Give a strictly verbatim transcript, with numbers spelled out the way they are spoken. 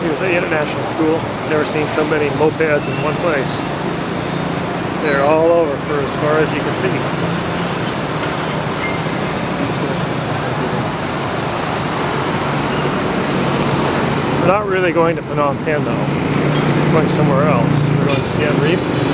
He was at the international school. Never seen so many mopeds in one place. They're all over for as far as you can see. We're not really going to Phnom Penh though. We're going somewhere else. We're going to Siem Reap.